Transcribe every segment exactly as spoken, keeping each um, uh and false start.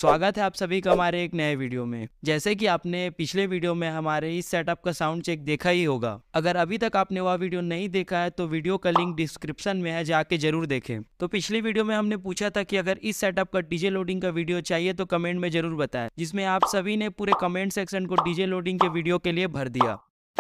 स्वागत है आप सभी का हमारे एक नए वीडियो में। जैसे कि आपने पिछले वीडियो में हमारे इस सेटअप का साउंड चेक देखा ही होगा। अगर अभी तक आपने वह वीडियो नहीं देखा है तो वीडियो का लिंक डिस्क्रिप्शन में है, जाके जरूर देखें। तो पिछली वीडियो में हमने पूछा था कि अगर इस सेटअप का डीजे लोडिंग का वीडियो चाहिए तो कमेंट में जरूर बताएं, जिसमें आप सभी ने पूरे कमेंट सेक्शन को डीजे लोडिंग के वीडियो के लिए भर दिया।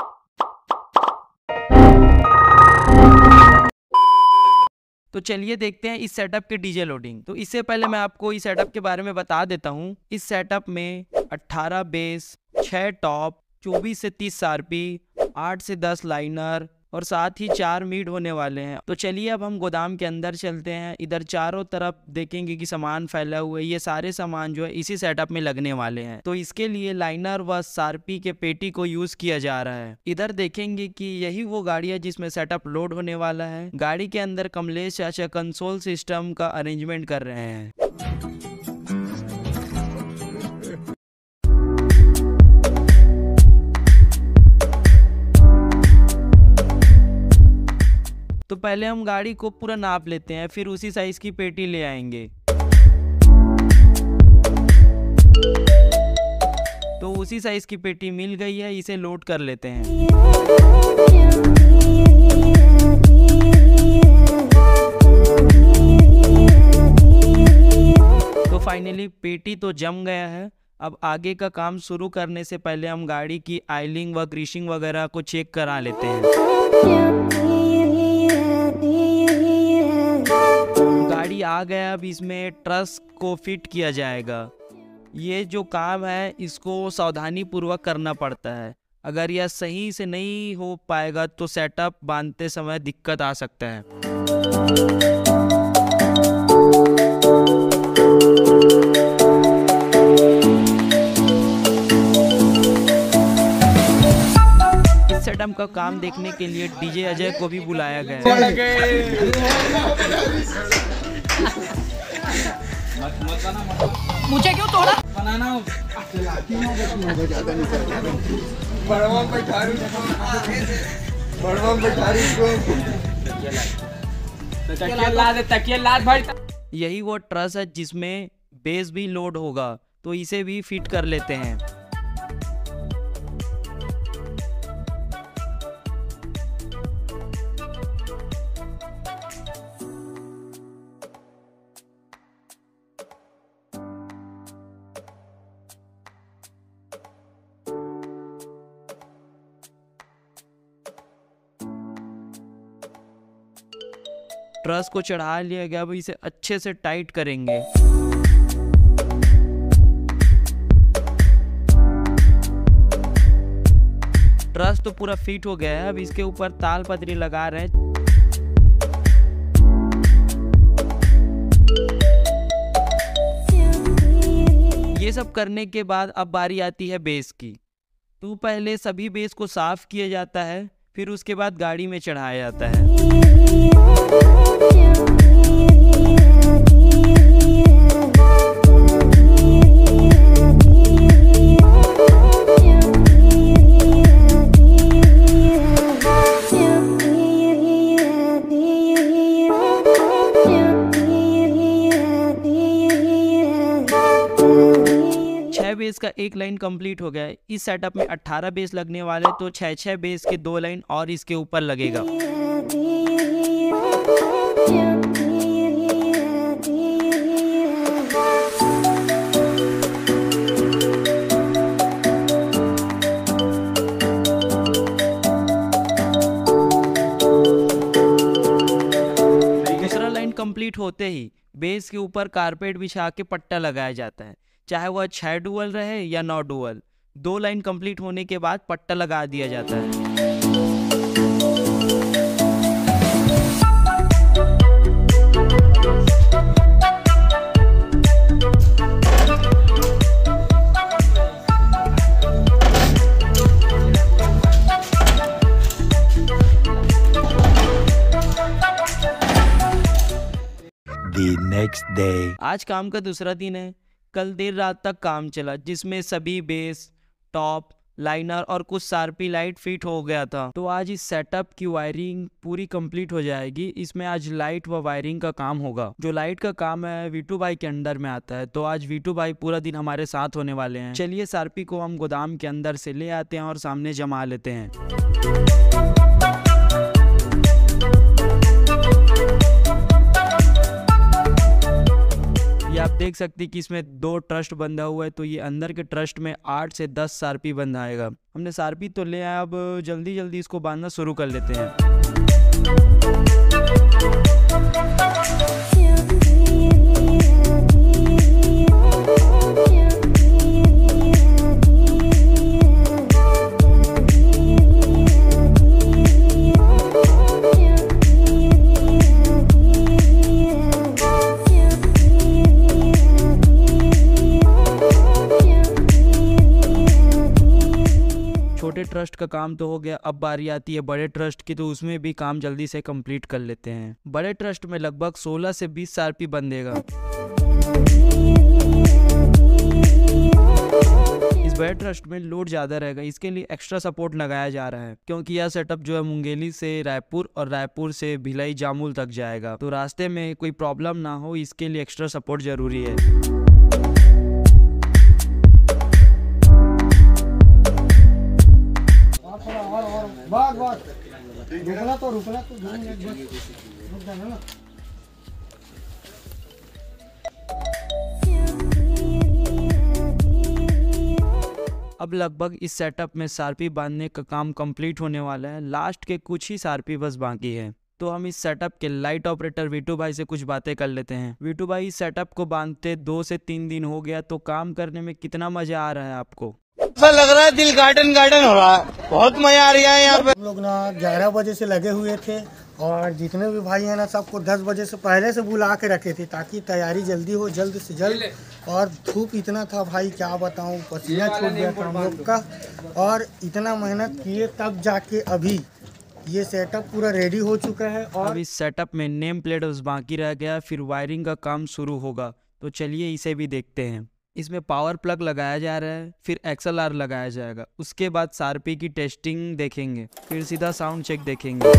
तो चलिए देखते हैं इस सेटअप के डीजे लोडिंग। तो इससे पहले मैं आपको इस सेटअप के बारे में बता देता हूँ। इस सेटअप में अठारह बेस, छह टॉप, चौबीस से तीस आरपी, आठ से दस लाइनर और साथ ही चार मीड होने वाले हैं। तो चलिए अब हम गोदाम के अंदर चलते हैं। इधर चारों तरफ देखेंगे कि सामान फैला हुआ है। ये सारे सामान जो है इसी सेटअप में लगने वाले हैं। तो इसके लिए लाइनर व सारपी के पेटी को यूज किया जा रहा है। इधर देखेंगे कि यही वो गाड़ी है जिसमें सेटअप लोड होने वाला है। गाड़ी के अंदर कमलेश चाचा कंसोल सिस्टम का अरेंजमेंट कर रहे हैं। तो पहले हम गाड़ी को पूरा नाप लेते हैं, फिर उसी साइज की पेटी ले आएंगे। तो उसी साइज की पेटी मिल गई है, इसे लोड कर लेते हैं। तो फाइनली पेटी तो जम गया है। अब आगे का काम शुरू करने से पहले हम गाड़ी की आयलिंग व ग्रीसिंग वगैरह को चेक करा लेते हैं। गाड़ी आ गया, अब इसमें ट्रस को फिट किया जाएगा। ये जो काम है इसको सावधानी पूर्वक करना पड़ता है। अगर यह सही से नहीं हो पाएगा तो सेटअप बांधते समय दिक्कत आ सकता है। इस सेटअप का काम देखने के लिए डीजे अजय को भी बुलाया गया है। मुझे क्यों तोड़ा? बनाना यही वो ट्रस है जिसमें बेस भी लोड होगा, तो इसे भी फिट कर लेते हैं। ट्रस को चढ़ा लिया गया, अब इसे अच्छे से टाइट करेंगे। ट्रस तो पूरा फिट हो गया है, अब इसके ऊपर ताल पतरी लगा रहे हैं। ये सब करने के बाद अब बारी आती है बेस की। तो पहले सभी बेस को साफ किया जाता है, फिर उसके बाद गाड़ी में चढ़ाया जाता है। छह बेस का एक लाइन कंप्लीट हो गया है। इस सेटअप में अठारह बेस लगने वाले, तो छह छह बेस के दो लाइन और इसके ऊपर लगेगा। दूसरा लाइन कंप्लीट होते ही बेस के ऊपर कारपेट बिछा के पट्टा लगाया जाता है, चाहे वह छह डुअल रहे या नौ डुअल। दो लाइन कंप्लीट होने के बाद पट्टा लगा दिया जाता है। The next day. आज काम का दूसरा दिन है। कल देर रात तक काम चला, जिसमें सभी बेस, टॉप, लाइनर और कुछ शार्पी लाइट फिट हो गया था। तो आज इस सेटअप की वायरिंग पूरी कंप्लीट हो जाएगी। इसमें आज लाइट व वायरिंग का काम होगा। जो लाइट का काम है वीटू भाई के अंडर में आता है। तो आज वीटू भाई पूरा दिन हमारे साथ होने वाले हैं। चलिए शार्पी को हम गोदाम के अंदर से ले आते हैं और सामने जमा लेते हैं। ये आप देख सकते हैं कि इसमें दो ट्रस्ट बंधा हुआ है। तो ये अंदर के ट्रस्ट में आठ से दस शार्पी बंधाएगा। हमने शार्पी तो ले आया, अब जल्दी जल्दी इसको बांधना शुरू कर लेते हैं। छोटे ट्रस्ट का काम तो हो गया, अब बारी आती है बड़े ट्रस्ट की। तो उसमें भी काम जल्दी से कंप्लीट कर लेते हैं। बड़े ट्रस्ट में लगभग सोलह से बीस शार्पी बंधेगा। इस बड़े ट्रस्ट में लोड ज़्यादा रहेगा, इसके लिए एक्स्ट्रा सपोर्ट लगाया जा रहा है, क्योंकि यह सेटअप जो है मुंगेली से रायपुर और रायपुर से भिलाई जामुल तक जाएगा। तो रास्ते में कोई प्रॉब्लम ना हो, इसके लिए एक्स्ट्रा सपोर्ट जरूरी है। बस बस रुकना तो रुकना तो दो मिनट बस रुक जाना ना। अब लगभग इस सेटअप में शार्पी बांधने का काम कंप्लीट होने वाला है। लास्ट के कुछ ही शार्पी बस बाकी है। तो हम इस सेटअप के लाइट ऑपरेटर वीटू भाई से कुछ बातें कर लेते हैं। वीटू भाई, इस सेटअप को बांधते दो से तीन दिन हो गया, तो काम करने में कितना मजा आ रहा है आपको? ऐसा लग रहा है दिल गार्डन गार्डन हो रहा है, बहुत मजा आ रहा है यहाँ पे। हम लोग ना ग्यारह बजे से लगे हुए थे और जितने भी भाई हैं ना सबको दस बजे से पहले से बुला के रखे थे ताकि तैयारी जल्दी हो, जल्द से जल्द। और धूप इतना था भाई क्या बताऊँ, पसीना छूट गया था हम लोग का। और इतना मेहनत किए तब जाके अभी ये सेटअप पूरा रेडी हो चुका है। और अब इस सेटअप में नेम प्लेट बस बाकी रह गया, फिर वायरिंग का काम शुरू होगा। तो चलिए इसे भी देखते हैं। इसमें पावर प्लग लगाया जा रहा है, फिर एक्स एल आर लगाया जाएगा। उसके बाद शार्पी की टेस्टिंग देखेंगे, फिर सीधा साउंड चेक देखेंगे।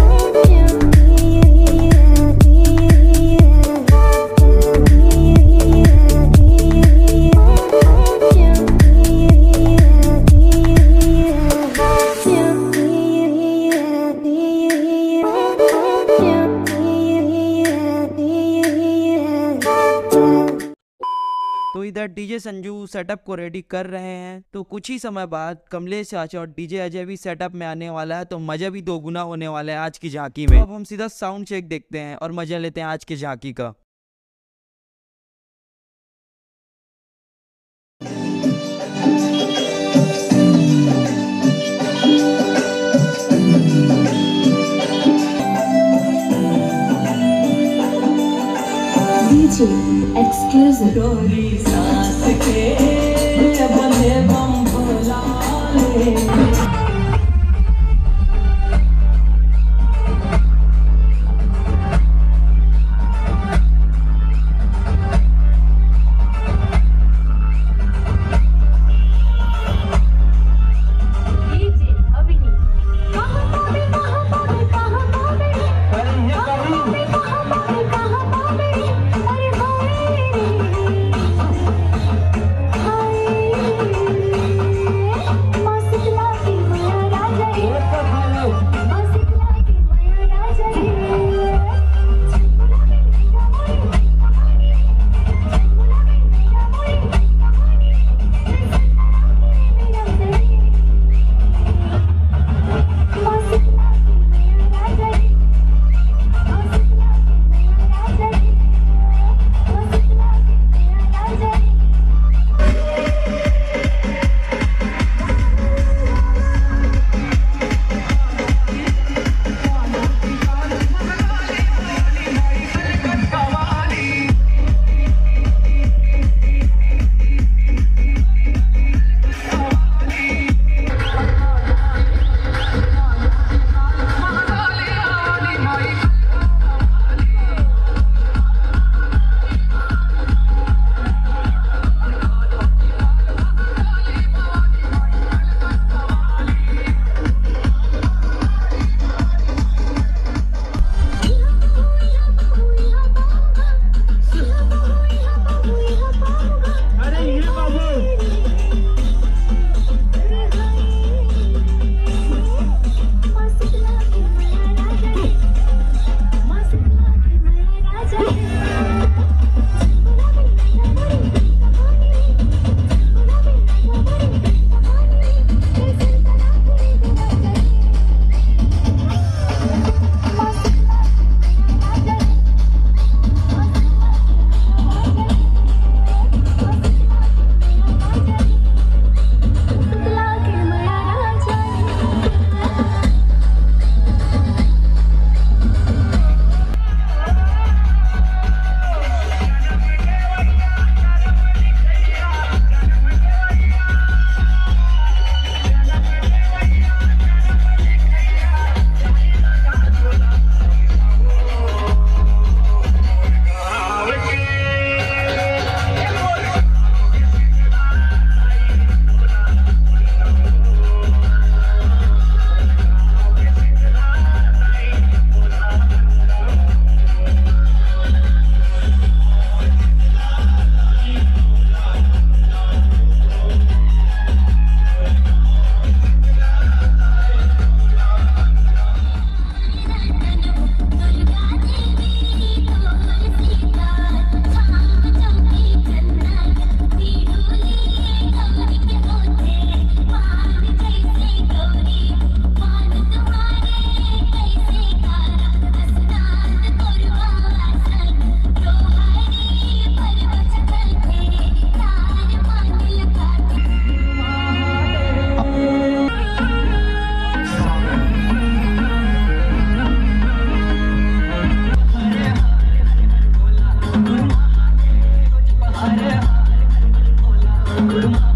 तो इधर डीजे संजू सेटअप को रेडी कर रहे हैं। तो कुछ ही समय बाद कमलेश चाचा और डीजे अजय भी सेटअप में आने वाला है। तो मजा भी दोगुना होने वाला है आज की झांकी में। अब हम सीधा साउंड चेक देखते हैं और मजा लेते हैं आज की झांकी का। Exclusive. तुम